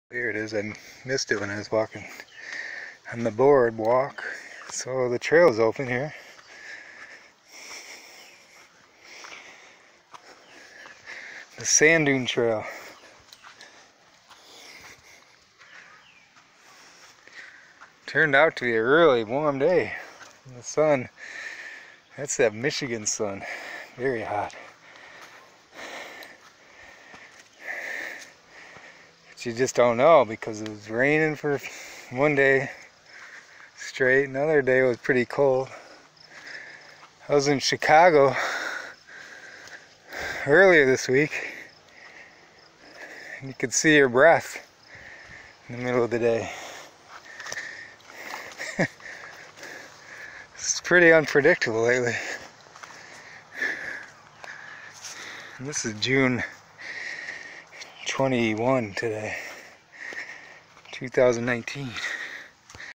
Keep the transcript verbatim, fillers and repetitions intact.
Here it is. I missed it when I was walking on the boardwalk. So the trail's open here. The sand dune trail. Turned out to be a really warm day. The sun, that's that Michigan sun. Very hot. But you just don't know because it was raining for one day straight. Another day was pretty cold. I was in Chicago earlier this week. And you could see your breath in the middle of the day. It's pretty unpredictable lately. And this is June twenty-first today, two thousand nineteen.